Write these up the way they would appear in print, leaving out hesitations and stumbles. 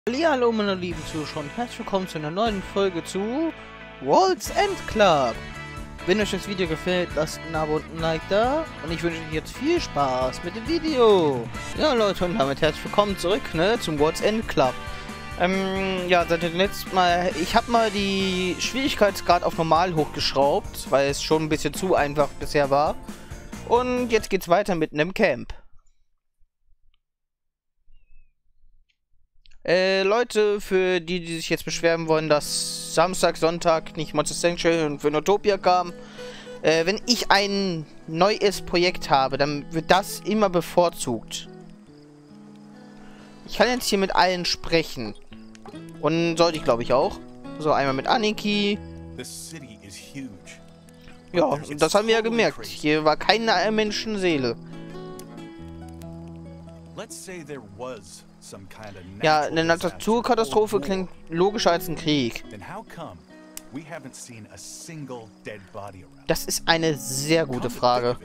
Hallo meine lieben Zuschauer und herzlich willkommen zu einer neuen Folge zu World's End Club. Wenn euch das Video gefällt, lasst ein Abo und ein Like da und ich wünsche euch jetzt viel Spaß mit dem Video. Ja Leute, und damit herzlich willkommen zurück, zum World's End Club. Ja, seit dem letzten Mal, ich habe mal die Schwierigkeitsgrad auf normal hochgeschraubt, weil es schon ein bisschen zu einfach bisher war. Und jetzt geht's weiter mit einem Camp. Leute, für die sich jetzt beschweren wollen, dass Samstag, Sonntag nicht Monster Sanctuary und Phönotopia kam. Wenn ich ein neues Projekt habe, dann wird das immer bevorzugt. Ich kann jetzt hier mit allen sprechen. Und sollte ich, glaube ich, auch. So, einmal mit Aniki. Ja, das haben wir ja gemerkt. Hier war keine Menschenseele. Ja, eine Naturkatastrophe klingt logischer als ein Krieg. Das ist eine sehr gute Frage.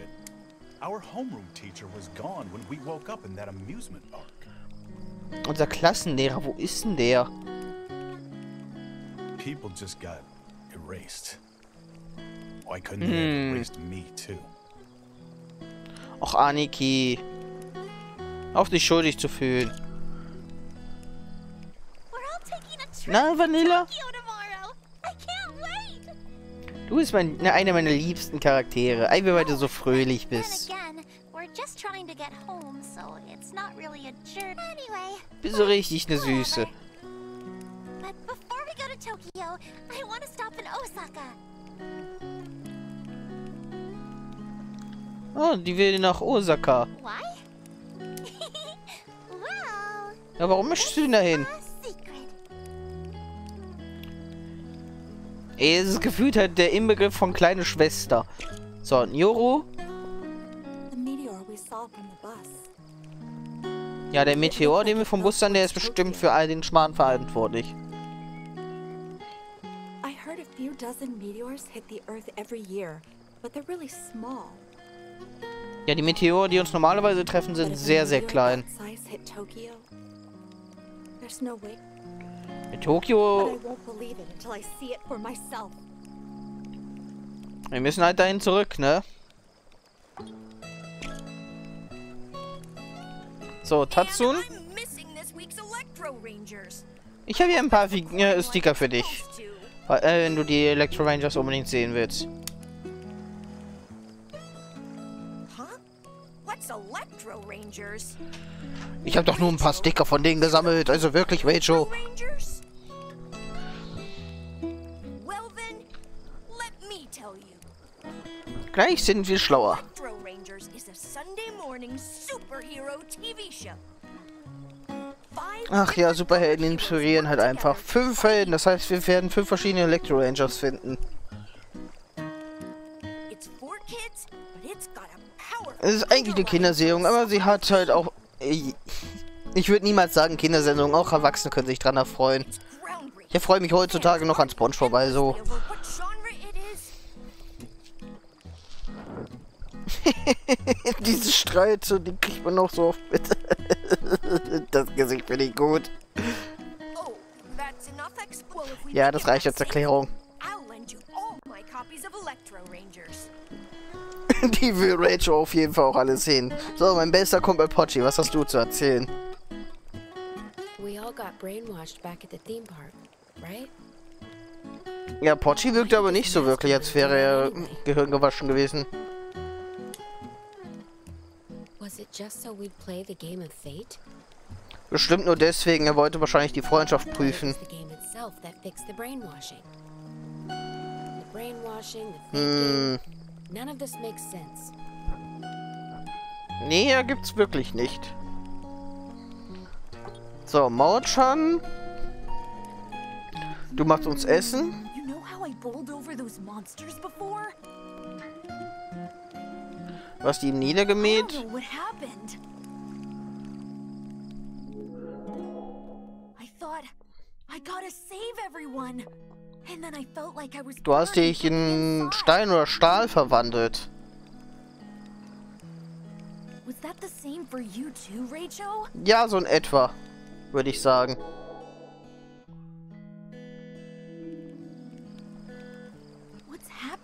Unser Klassenlehrer, wo ist denn der? Och, Aniki. Auf dich schuldig zu fühlen. Na, Vanilla? Du bist einer meiner liebsten Charaktere. Einfach weil du so fröhlich bist. Bist so richtig eine Süße. Oh, die will nach Osaka. Ja, warum möchtest du denn dahin? Ey, es ist gefühlt halt der Inbegriff von kleine Schwester. So, Nyoro. Ja, der Meteor, den wir vom Bus dann, der ist bestimmt für all den Schmarrn verantwortlich. Ja, die Meteore, die uns normalerweise treffen, sind sehr, sehr klein. In Tokio... Wir müssen halt dahin zurück, ne? So, Tatsun. Ich habe hier ein paar Sticker für dich. Wenn du die Electro Rangers unbedingt sehen willst. Ich habe doch nur ein paar Sticker von denen gesammelt. Also wirklich, Rachel. Gleich sind wir schlauer. Ach ja, Superhelden inspirieren halt einfach. 5 Helden, das heißt, wir werden 5 verschiedene Electro Rangers finden. Es ist eigentlich eine Kindersendung, aber sie hat halt auch... Ich würde niemals sagen Kindersendung, auch Erwachsene können sich dran erfreuen. Ich erfreue mich heutzutage noch an SpongeBob, also... Diese Streit, so, die kriegt man noch so oft mit. Das Gesicht finde ich gut. Ja, das reicht als Erklärung. Die will Rachel auf jeden Fall auch alles sehen. So, mein bester Kumpel Pochi, was hast du zu erzählen? Ja, Pochi wirkt aber nicht so wirklich, als wäre er Gehirn gewaschen gewesen. Bestimmt nur deswegen, er wollte wahrscheinlich die Freundschaft prüfen. Nee, er gibt's wirklich nicht. So, Mao-chan. Du machst uns Essen. Du hast die niedergemäht. Du hast dich in Stein oder Stahl verwandelt. Ja, so in etwa, würde ich sagen.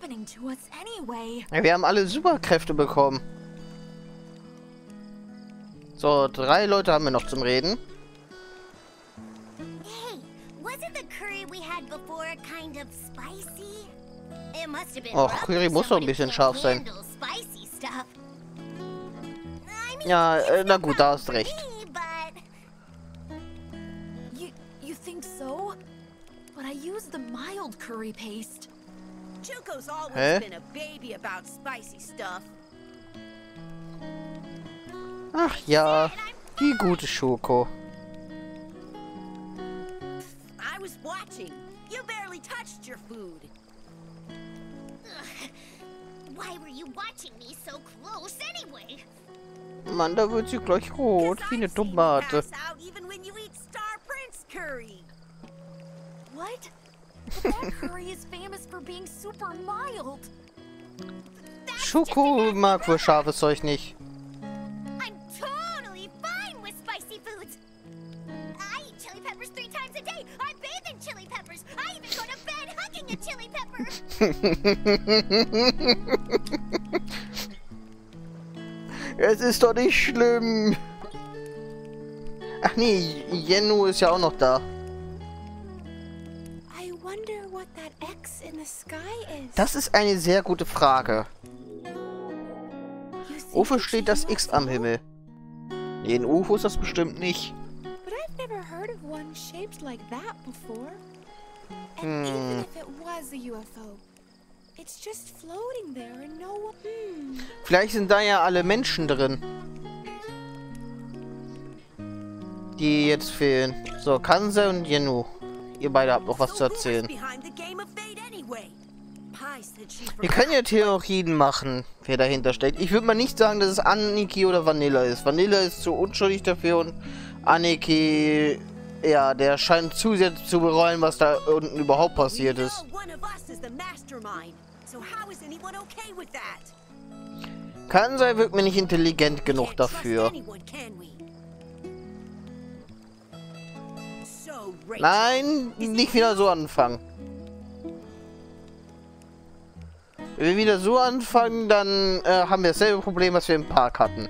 happening to us anyway? Ja, wir haben alle Superkräfte bekommen. So, 3 Leute haben wir noch zum Reden. Hey, wasn't the curry we had before kind of spicy? It must have been Och, rough Curry for muss doch ein someone who bisschen can't scharf sein. handle spicy stuff. I mean, Ja, it's na no gut, da problem hast for recht. me, but You think so? But I used the mild curry paste. Chuko's always Hä? been a baby about spicy stuff. Ach ja, die gute Schoko. I was watching. You barely touched your food. why were you watching me so close anyway? Mann, da wird sie gleich rot, wie eine 'Cause I've seen you Tomate. pass out even when you eat Star Prince curry. What? But that curry is famous for being super mild. Schoko mag wohl scharfes Zeug nicht. I'm totally fine with spicy foods. I eat chili peppers 3 times a day. I bathe in chili peppers. I even go to bed hugging a chili pepper. Es ist doch nicht schlimm. Ach nee, Jennu ist ja auch noch da. I wonder what that X in the sky is. Das ist eine sehr gute Frage. You think Wofür it's steht a das X am UFO? Himmel? Nee, ein UFO ist das bestimmt nicht. But I've never heard of one shaped like that before. And Hmm. even if it was a UFO, it's just floating there and no one... Vielleicht sind da ja alle Menschen drin. Die jetzt fehlen. So, Kanse und Jennu. Ihr beide habt noch was zu So who was erzählen. behind the game of fate anyway? Pi said she Wir forgot. können ja Theorien machen, wer dahinter steckt. Ich würde mal nicht sagen, dass es Aniki oder Vanilla ist. Vanilla ist zu unschuldig dafür und Aniki, ja, der scheint zu sehr zu bereuen, was da unten überhaupt passiert ist. We know one of us is the mastermind. So how is anyone okay with that? Kansai wirkt mir nicht intelligent genug Can't trust dafür. anyone, can we? So, Rachel, Nein, nicht wieder so anfangen. Wenn wir wieder so anfangen, dann haben wir dasselbe Problem, was wir im Park hatten.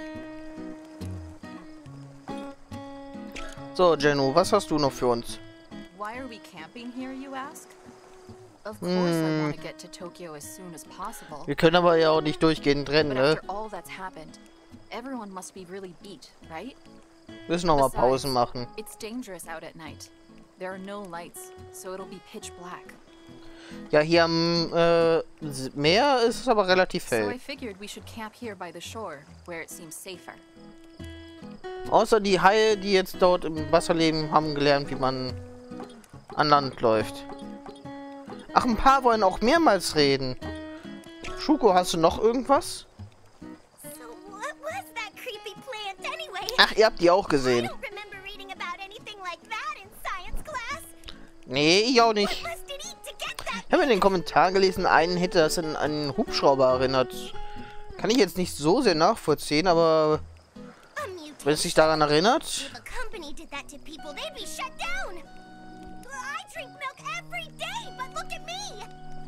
So, Jennu, was hast du noch für uns? Why are we camping here, you ask? Of course I want to get to Tokyo as soon as possible. Wir können aber ja auch nicht durchgehend rennen, But ne? after all that's happened, everyone must be really beat, right? Wir müssen noch mal Besides, Pausen machen. It's dangerous out at night. There are no lights, so it'll be pitch black. Ja, hier am Meer ist es aber relativ So I hell. figured we should camp here by the shore, where it seems safer. Außer die Haie, die jetzt dort im Wasser leben, haben gelernt, wie man an Land läuft. Ach, ein paar wollen auch mehrmals reden. Schuko, hast du noch irgendwas? So what was that creepy plant anyway? Ach, ihr habt die auch I gesehen. don't remember reading about anything like that in science class. Nee, ich auch nicht. What must it eat to get that? Ich habe in den Kommentaren gelesen, einen hätte das an einen Hubschrauber erinnert. Kann ich jetzt nicht so sehr nachvollziehen, aber A wenn es mutation. sich daran erinnert... If a company did that to people, they'd be shut down. I drink milk every day, but look at me.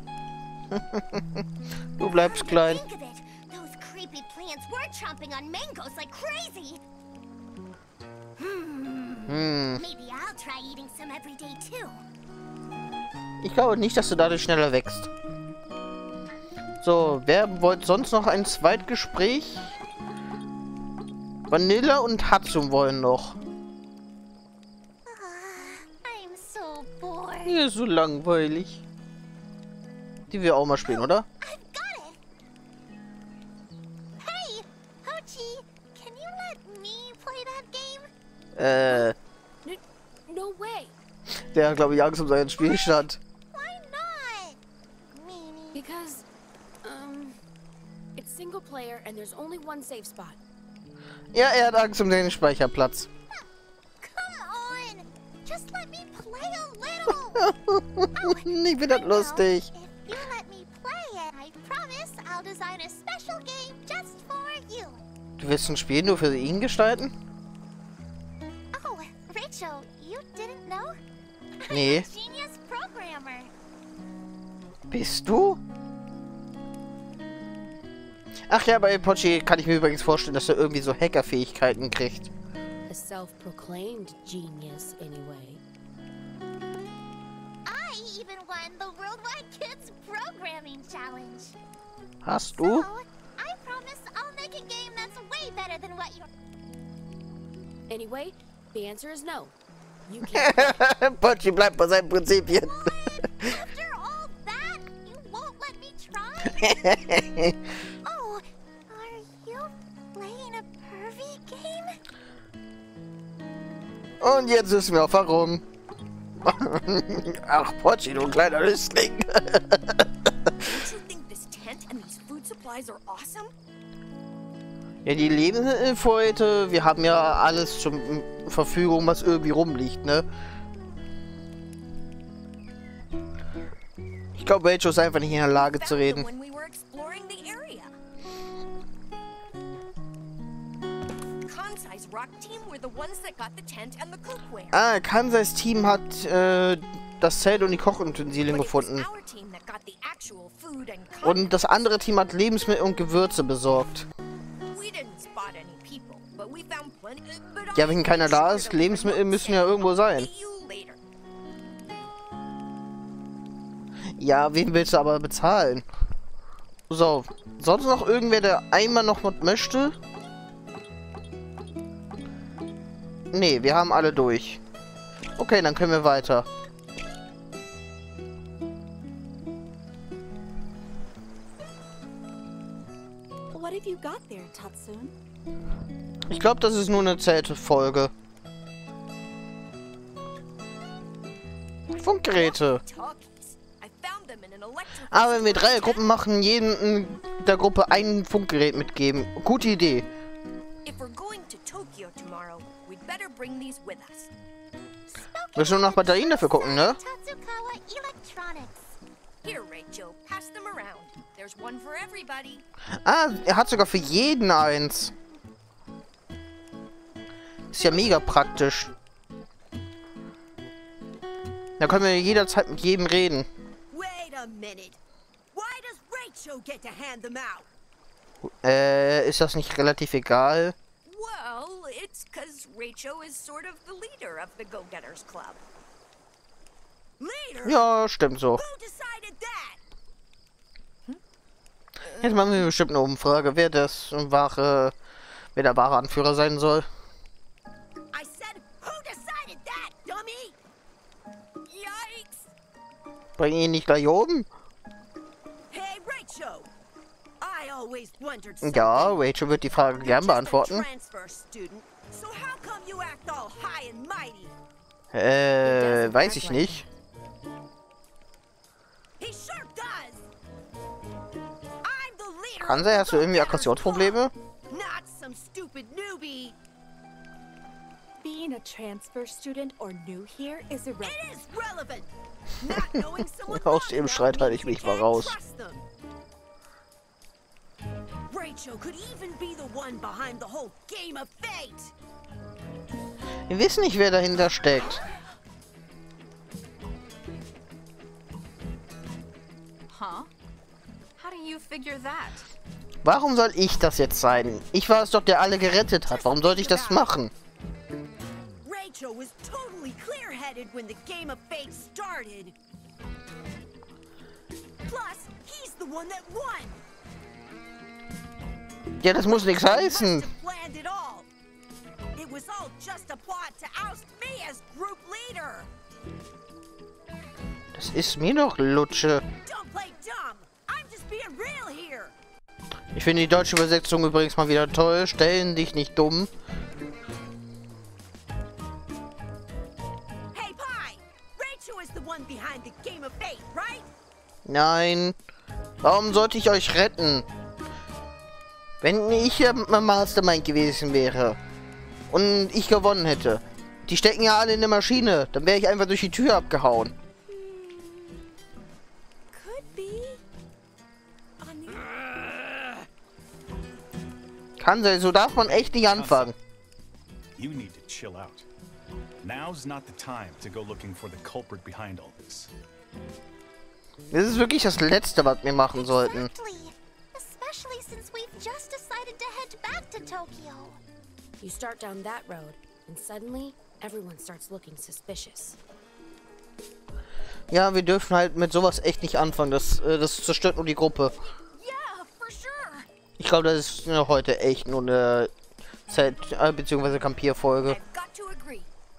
Du bleibst Come to klein. think of it, those creepy plants were chomping on mangoes like crazy. Maybe I'll try eating some every day too. Ich glaube nicht, dass du dadurch schneller wächst. So, wer wollte sonst noch ein Zweitgespräch? Vanilla und Hatsum wollen noch. I'm so bored. Hier ist so langweilig. Die wir auch mal spielen, oder? I've got it. Hey, Hochi, can you let me play that game? No way. Der hat, glaube ich, Angst um seinen Spielstand. Why not? Meanie. Because, it's single player and there's only one safe spot. Ja, er hat Angst um den Speicherplatz. Come on. Just let me play a little. Ich finde das lustig. If you let me play it, I promise I'll design a special game just for you. Du willst ein Spiel nur für ihn gestalten? Oh, Rachel, you didn't know? Nee. I'm a genius programmer. Bist du? Ach ja, bei Pochi kann ich mir übrigens vorstellen, dass er irgendwie so Hackerfähigkeiten kriegt. A self-proclaimed genius, anyway. I even won the Worldwide Kids Programming Challenge. Hast So, du? I promise I'll make a game that's way better than what you're... Anyway, the answer is no. You can't. Pochi bleibt bei seinen Prinzipien. What? After all that, you won't let me try? Oh, are you playing a pervy game? Und jetzt wissen wir auch warum. Ach, Pochi, du kleiner Lüstling. Don't you think this tent and these food supplies are awesome? Ja, die Lebensmittelvorräte, wir haben ja alles zur Verfügung, was irgendwie rumliegt, ne? Ich glaube, Rachel ist einfach nicht in der Lage zu reden. When we were exploring the area. Kansai's rock team were the ones that got the tent and the cookware. Ah, Kansais Team hat das Zelt und die Kochutensilien But it was gefunden. our team that got the actual food and Und das andere Team hat Lebensmittel und Gewürze besorgt. We didn't spot any people, but we found plenty. But Ja, wenn keiner da ist, Lebensmittel müssen ja irgendwo sein. See you later. Ja, wen willst du aber bezahlen? So, sonst noch irgendwer, der einmal noch was möchte? Nee, wir haben alle durch. Okay, dann können wir weiter. What have you got there, Tatsun? Ich glaube, das ist nur eine Zeltfolge. Funkgeräte. Talkies. I found them in an electric. Aber wenn wir 3 Gruppen machen, jedem der Gruppe ein Funkgerät mitgeben. Gute Idee. If we're going to Tokyo tomorrow, we'd better bring these with us. Müssen nur noch Batterien dafür gucken, ne? Tatsukawa Electronics. Here, Rachel, pass them around. There's one for everybody. Ah, er hat sogar für jeden eins. Ist ja mega praktisch. Da können wir jederzeit mit jedem reden. Wait a minute. Why does Rachel get to hand them out? Ist das nicht relativ egal? Well, it's because Rachel is sort of the leader of the Go-Getters Club. Leader? Ja, stimmt so. Who decided that? Jetzt machen wir bestimmt eine Umfrage, wer der wahre Anführer sein soll. I said, who decided that, dummy? Yikes! Bring ihn nicht gleich oben? Hey, Rachel! I always wondered something. Ja, Rachel wird die Frage You're gern just a beantworten. transfer student, so how come you act all high and mighty? Weiß ich nicht. He sure does. I'm the leader. Kansai, hast du irgendwie of the Go-Getters Aggressionsprobleme? Club, Not some stupid newbie. Being a transfer student or new here is It irrelevant. is relevant. Not knowing someone Aus long dem Streit enough halte ich means mich we mal can't raus. trust them. Rachel could even be the one behind the whole game of fate. Wir wissen nicht, wer dahinter steckt. Huh? How do you figure that? Warum soll ich das jetzt sein? Ich war es doch, der alle gerettet hat. Warum sollte ich das machen? Rachel was totally clear-headed when the game of fate started. Plus, he's the one that won. Ja, das muss nichts heißen. Must have planned it all. It was all just a plot to oust me as group leader. Das ist mir doch Lutsche. Don't play dumb. I'm just being real here. Ich finde die deutsche Übersetzung übrigens mal wieder toll. Stellen dich nicht dumm. Hey, Pie. Rachel is the one behind the game of fate, right? Nein. Warum sollte ich euch retten? Wenn ich ja Mastermind gewesen wäre und ich gewonnen hätte. Die stecken ja alle in der Maschine. Dann wäre ich einfach durch die Tür abgehauen. Could be. On the Kansai, so darf man echt nicht anfangen. You need to chill out. Now's not the time to go looking for the culprit behind all this. Das ist wirklich das Letzte, was wir machen sollten. Exactly. Especially since we just decided to head back to Tokyo. You start down that road, and suddenly, everyone starts looking suspicious. Ja, wir dürfen halt mit sowas echt nicht anfangen. Das zerstört nur die Gruppe. Yeah, for sure. Ich glaube, das ist heute echt nur eine bzw. Kampierfolge. I've got to agree.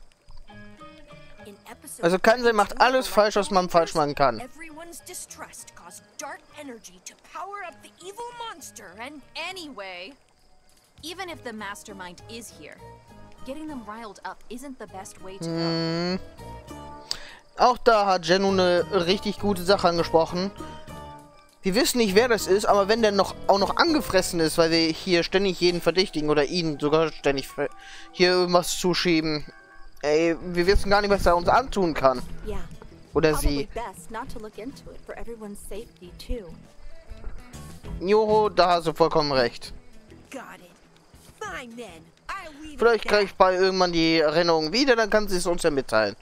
In episode Also Kansai macht 52, alles falsch, was man falsch machen kann. Everyone's distrust caused dark energy to power up the evil monster and Anyway, even if the mastermind is here, getting them riled up isn't the best way to go. Auch da hat Jennu eine richtig gute Sache angesprochen. Wir wissen nicht, wer das ist, aber wenn der auch noch angefressen ist, weil wir hier ständig jeden verdächtigen oder ihn sogar ständig hier irgendwas zuschieben. Ey, wir wissen gar nicht, was er uns antun kann. Yeah. Oder Probably sie. best not to look into it for everyone's safety too. Joho, da hast du vollkommen recht. got it. Fine then. I'll leave it Vielleicht at kriege that. ich bei irgendwann die Erinnerung wieder, dann kann sie es uns ja mitteilen.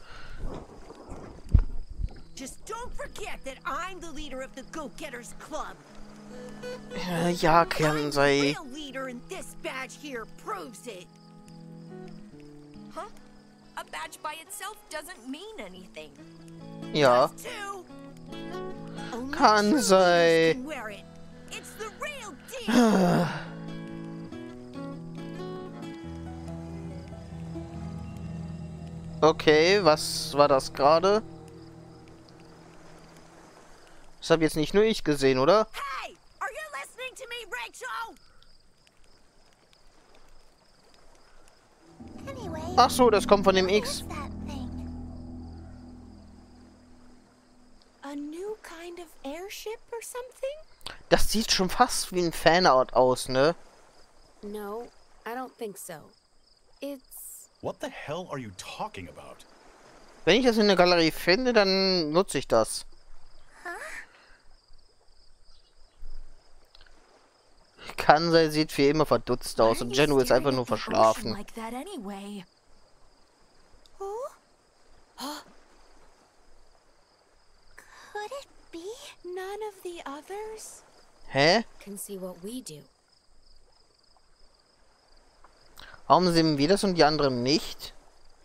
Just don't forget that I'm the leader of the Go-Getters Club. Ja, I'm the Kansai. real leader, and this badge here proves it. Huh? A badge by itself doesn't mean anything. Ja. Two. Only Kansai. true leaders can wear it. It's the real deal. Okay, was war das gerade? Das habe jetzt nicht nur ich gesehen, oder? Hey, are you listening to me, Rachel? Anyway, Ach so, das kommt von dem what X. is that thing? A new kind of airship or something? Das sieht schon fast wie ein Fanart aus, ne? No, I don't think so. It's... What the hell are you talking about? Wenn ich das in der Galerie finde, dann nutze ich das. Kansai sieht wie immer verdutzt aus und Jennu ist einfach nur verschlafen. Like that anyway. Could it be? None of the others Hä? can see what we do. Warum sehen wir das und die anderen nicht?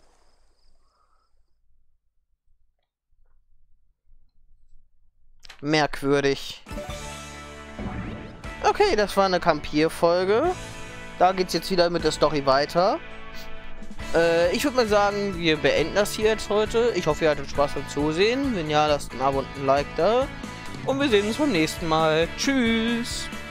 Merkwürdig. Okay, das war eine Kampierfolge. Da geht's jetzt wieder mit der Story weiter. Ich würde mal sagen, wir beenden das hier jetzt heute. Ich hoffe, ihr hattet Spaß beim Zusehen. Wenn ja, lasst ein Abo und ein Like da. Und wir sehen uns beim nächsten Mal. Tschüss!